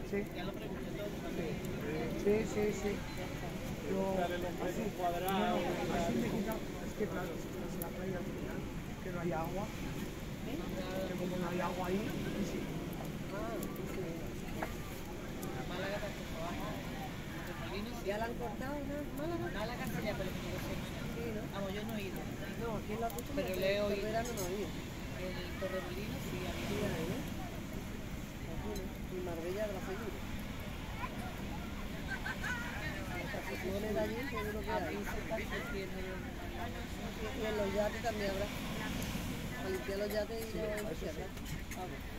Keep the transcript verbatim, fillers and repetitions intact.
Sí. Ya lo pregunté todo también. Sí, sí, sí. Yo, así, cuadrado. no, no, así me quita, es que claro, si estás en la playa al final, que no hay agua, que como no hay agua ahí, y sí. Ah, sí. Málaga tampoco baja. Remolinos sí. ¿Ya la han cortado, no? Málaga? Málaga sí ya por el dos semanas. Sí, ¿no? Vamos, yo no he ido. No, aquí en la costa Pero no, le he este oído. verano no había. El Torremolinos sí Sí, había. hay, ¿no? Aquí no. Y Marbella la seguro. Las estaciones de allí seguro que hay. Aquí se está creciendo. Y en los yates también habrá. Para limpiar los yates y los tierras.